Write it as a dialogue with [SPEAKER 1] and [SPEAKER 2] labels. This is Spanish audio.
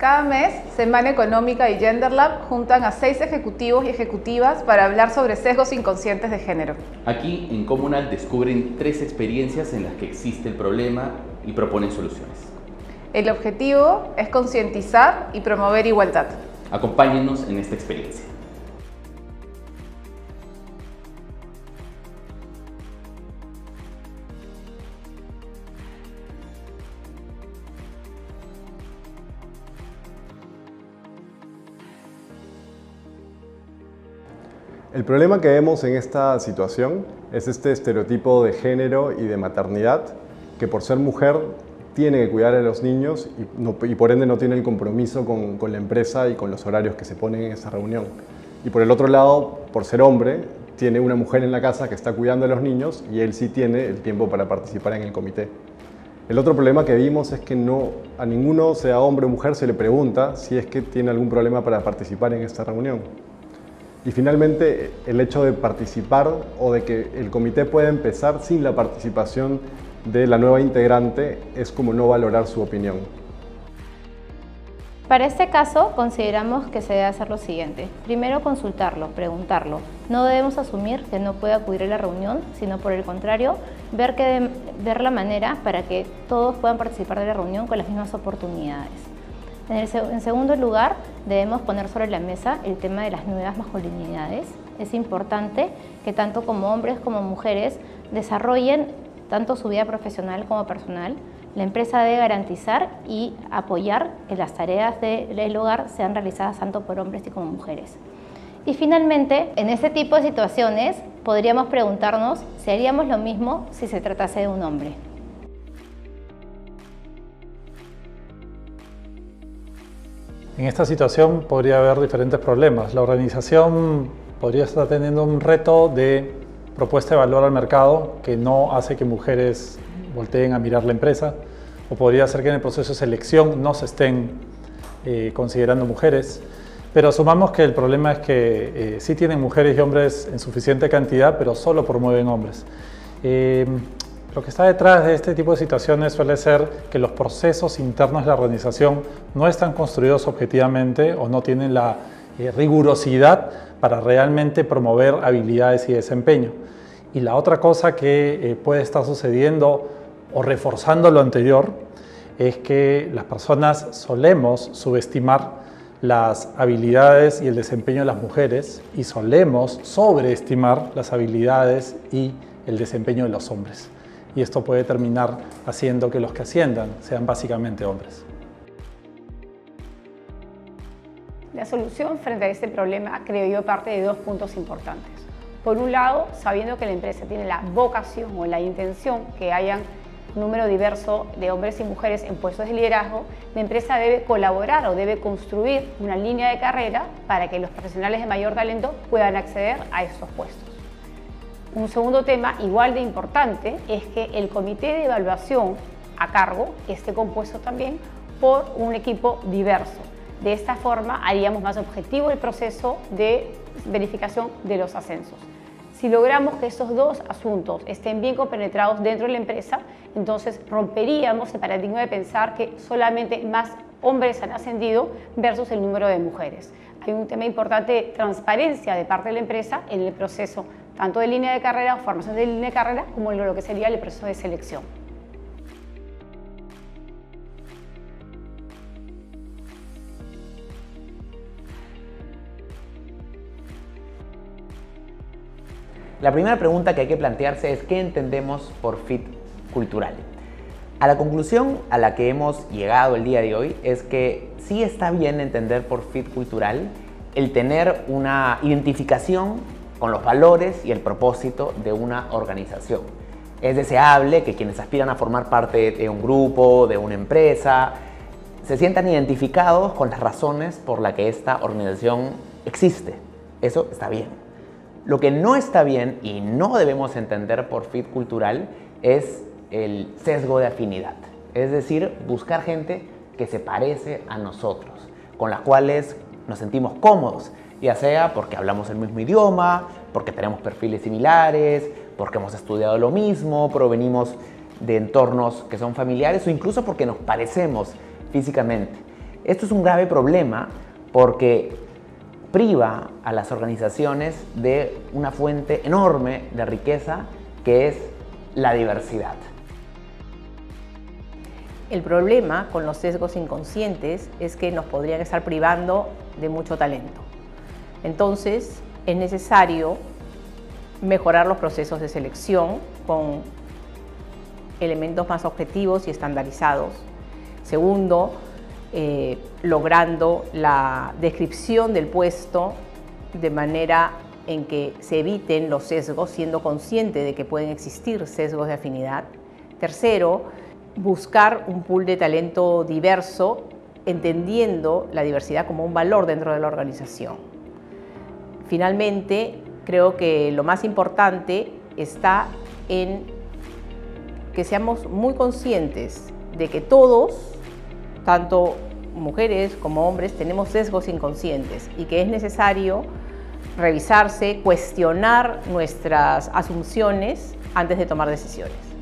[SPEAKER 1] Cada mes, Semana Económica y Gender Lab juntan a 6 ejecutivos y ejecutivas para hablar sobre sesgos inconscientes de género.
[SPEAKER 2] Aquí, en Comunal, descubren 3 experiencias en las que existe el problema y proponen soluciones.
[SPEAKER 1] El objetivo es concientizar y promover igualdad.
[SPEAKER 2] Acompáñennos en esta experiencia.
[SPEAKER 3] El problema que vemos en esta situación es este estereotipo de género y de maternidad, que por ser mujer tiene que cuidar a los niños y por ende no tiene el compromiso con la empresa y con los horarios que se ponen en esa reunión. Y por el otro lado, por ser hombre, tiene una mujer en la casa que está cuidando a los niños y él sí tiene el tiempo para participar en el comité. El otro problema que vimos es que a ninguno, sea hombre o mujer, se le pregunta si es que tiene algún problema para participar en esta reunión. Y finalmente, el hecho de participar o de que el comité pueda empezar sin la participación de la nueva integrante es como no valorar su opinión.
[SPEAKER 4] Para este caso, consideramos que se debe hacer lo siguiente. Primero, consultarlo, preguntarlo. No debemos asumir que no puede acudir a la reunión, sino por el contrario, ver la manera para que todos puedan participar de la reunión con las mismas oportunidades. En segundo lugar, debemos poner sobre la mesa el tema de las nuevas masculinidades. Es importante que tanto como hombres como mujeres desarrollen tanto su vida profesional como personal. La empresa debe garantizar y apoyar que las tareas del hogar sean realizadas tanto por hombres y como mujeres. Y finalmente, en este tipo de situaciones, podríamos preguntarnos si haríamos lo mismo si se tratase de un hombre.
[SPEAKER 5] En esta situación podría haber diferentes problemas. La organización podría estar teniendo un reto de propuesta de valor al mercado que no hace que mujeres volteen a mirar la empresa, o podría ser que en el proceso de selección no se estén considerando mujeres. Pero asumamos que el problema es que sí tienen mujeres y hombres en suficiente cantidad, pero solo promueven hombres. Lo que está detrás de este tipo de situaciones suele ser que los procesos internos de la organización no están construidos objetivamente o no tienen la rigurosidad para realmente promover habilidades y desempeño. Y la otra cosa que puede estar sucediendo o reforzando lo anterior es que las personas solemos subestimar las habilidades y el desempeño de las mujeres y solemos sobreestimar las habilidades y el desempeño de los hombres. Y esto puede terminar haciendo que los que asciendan sean básicamente hombres.
[SPEAKER 6] La solución frente a este problema, creo yo, parte de 2 puntos importantes. Por un lado, sabiendo que la empresa tiene la vocación o la intención que hayan un número diverso de hombres y mujeres en puestos de liderazgo, la empresa debe colaborar o debe construir una línea de carrera para que los profesionales de mayor talento puedan acceder a estos puestos. Un segundo tema igual de importante es que el comité de evaluación a cargo esté compuesto también por un equipo diverso. De esta forma haríamos más objetivo el proceso de verificación de los ascensos. Si logramos que estos 2 asuntos estén bien compenetrados dentro de la empresa, entonces romperíamos el paradigma de pensar que solamente más hombres han ascendido versus el número de mujeres. Hay un tema importante de transparencia de parte de la empresa en el proceso tanto de línea de carrera o formación de línea de carrera como en lo que sería el proceso de selección.
[SPEAKER 7] La primera pregunta que hay que plantearse es ¿qué entendemos por fit cultural? A la conclusión a la que hemos llegado el día de hoy es que sí está bien entender por fit cultural el tener una identificación con los valores y el propósito de una organización. Es deseable que quienes aspiran a formar parte de un grupo, de una empresa, se sientan identificados con las razones por las que esta organización existe. Eso está bien. Lo que no está bien y no debemos entender por fit cultural es el sesgo de afinidad. Es decir, buscar gente que se parece a nosotros, con las cuales nos sentimos cómodos, ya sea porque hablamos el mismo idioma, porque tenemos perfiles similares, porque hemos estudiado lo mismo, provenimos de entornos que son familiares o incluso porque nos parecemos físicamente. Esto es un grave problema porque priva a las organizaciones de una fuente enorme de riqueza que es la diversidad.
[SPEAKER 8] El problema con los sesgos inconscientes es que nos podrían estar privando de mucho talento. Entonces, es necesario mejorar los procesos de selección con elementos más objetivos y estandarizados. Segundo, logrando la descripción del puesto de manera en que se eviten los sesgos, siendo consciente de que pueden existir sesgos de afinidad. Tercero, buscar un pool de talento diverso, entendiendo la diversidad como un valor dentro de la organización. Finalmente, creo que lo más importante está en que seamos muy conscientes de que todos, tanto mujeres como hombres, tenemos sesgos inconscientes y que es necesario revisarse, cuestionar nuestras asunciones antes de tomar decisiones.